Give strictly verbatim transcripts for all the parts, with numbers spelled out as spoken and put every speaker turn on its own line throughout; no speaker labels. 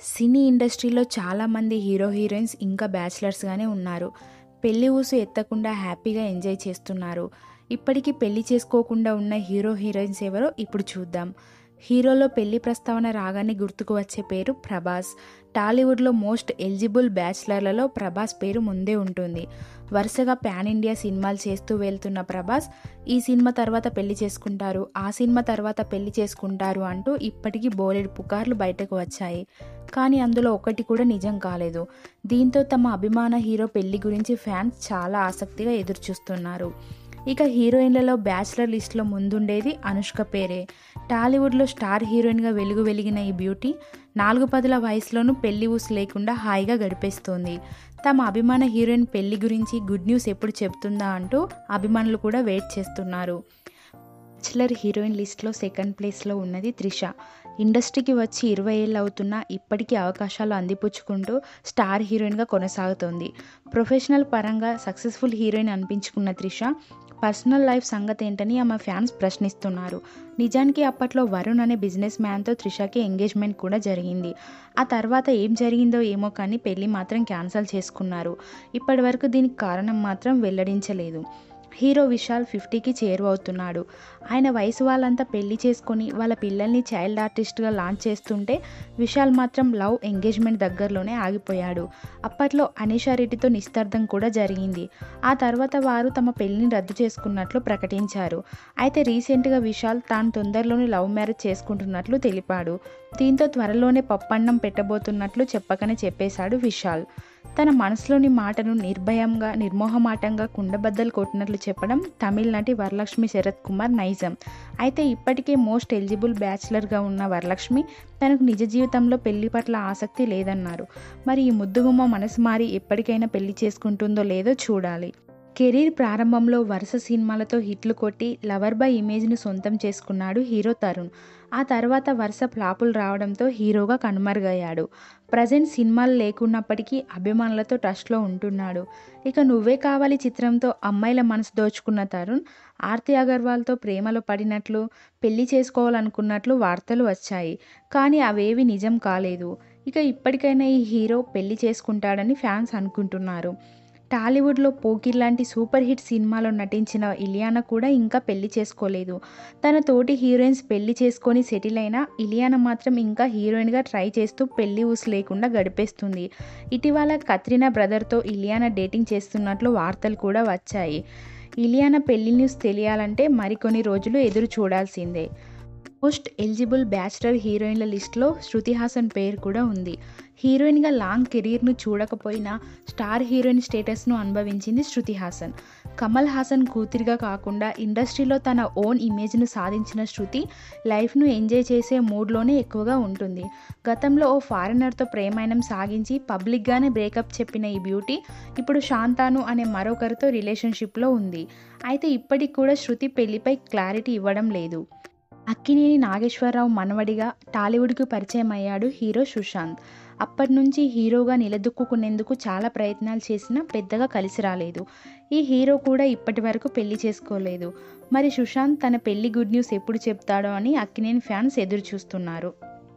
సినీ ఇండస్ట్రీలో చాలామంది hero heroines ఇంకా బ్యాచిలర్స్గానే ఉన్నారు. పెళ్లి ఊసు ఎత్తకుండా హ్యాపీగా ఎంజాయ్ చేస్తున్నారు. ఇప్పటికీ పెళ్లి చేసుకోకుండా ఉన్న హీరో హీరోయిన్స్ ఎవరో ఇప్పుడు చూద్దాం. హీరోలో పెళ్లి ప్రస్తావన రాగానే గుర్తుకు వచ్చే పేరు ప్రభాస్. టాలీవుడ్లో మోస్ట్ ఎలిజిబుల్ బ్యాచిలర్లలో ప్రభాస్ పేరు ముందే ఉంటుంది. వరుసగా పాన్ ఇండియా సినిమాలు చేస్తూ వెళ్తున్న ప్రభాస్ ఈ సినిమా తర్వాత పెళ్లి చేసుకుంటారు, ఆ సినిమా తర్వాత పెళ్లి చేసుకుంటారు అంటూ ఇప్పటికీ బోలెడు పుకార్లు బయటకు వచ్చాయి. కానీ అందులో ఒకటి కూడా నిజం కాలేదు. దీంతో తమ అభిమాన హీరో పెళ్లి గురించి ఫ్యాన్స్ చాలా ఆసక్తిగా ఎదురుచూస్తున్నారు. ఇక హీరోయిన్లలో బ్యాచిలర్ లిస్ట్లో ముందుండేది అనుష్క పేరే. టాలీవుడ్లో స్టార్ హీరోయిన్గా వెలుగు వెలిగిన ఈ బ్యూటీ నాలుగు పదుల వయసులోనూ పెళ్లి ఊసు లేకుండా హాయిగా గడిపేస్తోంది. తమ అభిమాన హీరోయిన్ పెళ్లి గురించి గుడ్ న్యూస్ ఎప్పుడు చెప్తుందా అంటూ అభిమానులు కూడా వెయిట్ చేస్తున్నారు. బ్యాచిలర్ హీరోయిన్ లిస్ట్లో సెకండ్ ప్లేస్లో ఉన్నది త్రిష. ఇండస్ట్రీకి వచ్చి ఇరవై ఏళ్ళు అవుతున్నా ఇప్పటికీ అవకాశాలు అందిపుచ్చుకుంటూ స్టార్ హీరోయిన్గా కొనసాగుతోంది. ప్రొఫెషనల్ పరంగా సక్సెస్ఫుల్ హీరోయిన్ అనిపించుకున్న త్రిష పర్సనల్ లైఫ్ సంగతి ఏంటని ఆమె ఫ్యాన్స్ ప్రశ్నిస్తున్నారు. నిజానికి అప్పట్లో వరుణ్ అనే బిజినెస్ మ్యాన్తో త్రిషకి ఎంగేజ్మెంట్ కూడా జరిగింది. ఆ తర్వాత ఏం జరిగిందో ఏమో కానీ పెళ్లి మాత్రం క్యాన్సిల్ చేసుకున్నారు. ఇప్పటి వరకు దీనికి కారణం మాత్రం వెల్లడించలేదు. హీరో విశాల్ ఫిఫ్టీకి చేరువవుతున్నాడు. ఆయన వయసు వాళ్ళంతా పెళ్లి చేసుకొని వాళ్ళ పిల్లల్ని చైల్డ్ ఆర్టిస్ట్గా లాంచ్ చేస్తుంటే విశాల్ మాత్రం లవ్ ఎంగేజ్మెంట్ దగ్గరలోనే ఆగిపోయాడు. అప్పట్లో అనీషా రెడ్డితో నిశ్చితార్థం కూడా జరిగింది. ఆ తర్వాత వారు తమ పెళ్లిని రద్దు చేసుకున్నట్లు ప్రకటించారు. అయితే రీసెంట్గా విశాల్ తాను తొందరలోనే లవ్ మ్యారేజ్ చేసుకుంటున్నట్లు తెలిపాడు. దీంతో త్వరలోనే పప్పన్నం పెట్టబోతున్నట్లు చెప్పకనే చెప్పేశాడు విశాల్. తన మనసులోని మాటను నిర్భయంగా నిర్మోహమాటంగా కుండబద్దలు కొట్టినట్లు చెప్పడం తమిళ నటి వరలక్ష్మి శరత్ కుమార్ నైజం. అయితే ఇప్పటికే మోస్ట్ ఎలిజిబుల్ బ్యాచిలర్గా ఉన్న వరలక్ష్మి తనకు నిజ జీవితంలో పెళ్లి పట్ల ఆసక్తి లేదన్నారు. మరి ఈ ముద్దుగుమ్మ మనసు మారి ఎప్పటికైనా పెళ్లి చేసుకుంటుందో లేదో చూడాలి. కెరీర్ ప్రారంభంలో వరుస సినిమాలతో హిట్లు కొట్టి లవర్ బాయ్ ఇమేజ్ను సొంతం చేసుకున్నాడు హీరో తరుణ్. ఆ తర్వాత వరుస ఫ్లాపులు రావడంతో హీరోగా కనుమరుగయ్యాడు. ప్రజెంట్ సినిమాలు లేకున్నప్పటికీ అభిమానులతో టచ్లో ఉంటున్నాడు. ఇక నువ్వే కావాలి చిత్రంతో అమ్మాయిల మనసు దోచుకున్న తరుణ్ ఆర్తి అగర్వాల్తో ప్రేమలో పడినట్లు, పెళ్లి చేసుకోవాలనుకున్నట్లు వార్తలు వచ్చాయి. కానీ అవేవి నిజం కాలేదు. ఇక ఇప్పటికైనా ఈ హీరో పెళ్లి చేసుకుంటాడని ఫ్యాన్స్ అనుకుంటున్నారు. టాలీవుడ్లో పోకిర్ లాంటి సూపర్ హిట్ సినిమాలో నటించిన ఇలియానా కూడా ఇంకా పెళ్లి చేసుకోలేదు. తన తోటి హీరోయిన్స్ పెళ్లి చేసుకొని సెటిల్ అయినా ఇలియానా మాత్రం ఇంకా హీరోయిన్గా ట్రై చేస్తూ పెళ్లి ఊసు లేకుండా గడిపేస్తుంది. ఇటీవల కత్రినా బ్రదర్తో ఇలియానా డేటింగ్ చేస్తున్నట్లు వార్తలు కూడా వచ్చాయి. ఇలియానా పెళ్లి న్యూస్ తెలియాలంటే మరికొన్ని రోజులు ఎదురు చూడాల్సిందే. మోస్ట్ ఎలిజిబుల్ బ్యాచిలర్ హీరోయిన్ల లిస్ట్లో శృతి హాసన్ పేరు కూడా ఉంది. హీరోయిన్గా లాంగ్ కెరీర్ను చూడకపోయినా స్టార్ హీరోయిన్ స్టేటస్ను అనుభవించింది శృతి హాసన్. కమల్ హాసన్ కూతురిగా కాకుండా ఇండస్ట్రీలో తన ఓన్ ఇమేజ్ను సాధించిన శృతి లైఫ్ను ఎంజాయ్ చేసే మూడ్లోనే ఎక్కువగా ఉంటుంది. గతంలో ఓ ఫారినర్తో ప్రేమాయణం సాగించి పబ్లిక్గానే బ్రేకప్ చెప్పిన ఈ బ్యూటీ ఇప్పుడు శాంతాను అనే మరొకరితో రిలేషన్షిప్లో ఉంది. అయితే ఇప్పటికి కూడా శృతి పెళ్లిపై క్లారిటీ ఇవ్వడం లేదు. అక్కినేని నాగేశ్వరరావు మనవడిగా టాలీవుడ్కు పరిచయం అయ్యాడు హీరో సుశాంత్. అప్పటి నుంచి హీరోగా నిలదొక్కుకునేందుకు చాలా ప్రయత్నాలు చేసినా పెద్దగా కలిసి రాలేదు. ఈ హీరో కూడా ఇప్పటి వరకు పెళ్లి చేసుకోలేదు. మరి సుశాంత్ తన పెళ్లి గుడ్ న్యూస్ ఎప్పుడు చెప్తాడో అని అక్కినేని ఫ్యాన్స్ ఎదురు చూస్తున్నారు.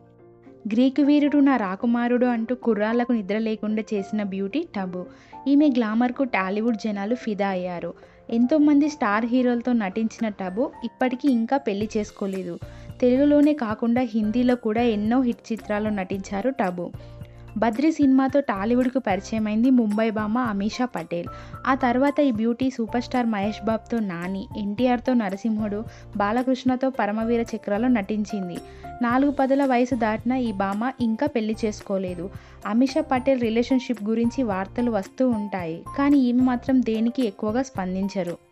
గ్రీకు వీరుడు నా రాకుమారుడు అంటూ కుర్రాళ్లకు నిద్ర లేకుండా చేసిన బ్యూటీ టబు. ఈమె గ్లామర్కు టాలీవుడ్ జనాలు ఫిదా అయ్యారు. ఎంతోమంది స్టార్ హీరోలతో నటించిన టబు ఇప్పటికీ ఇంకా పెళ్లి చేసుకోలేదు. తెలుగులోనే కాకుండా హిందీలో కూడా ఎన్నో హిట్ చిత్రాల్లో నటించారు టబు. బద్రి సినిమాతో టాలీవుడ్కు పరిచయమైంది ముంబై భామ అమీషా పటేల్. ఆ తర్వాత ఈ బ్యూటీ సూపర్ స్టార్ మహేష్ బాబుతో నాని, ఎన్టీఆర్తో నరసింహుడు, బాలకృష్ణతో పరమవీర చక్రాలో నటించింది. నాలుగు పదుల వయసు దాటిన ఈ భామ ఇంకా పెళ్లి చేసుకోలేదు. అమీషా పటేల్ రిలేషన్షిప్ గురించి వార్తలు వస్తూ ఉంటాయి. కానీ ఈమె మాత్రం దేనికి ఎక్కువగా స్పందించరు.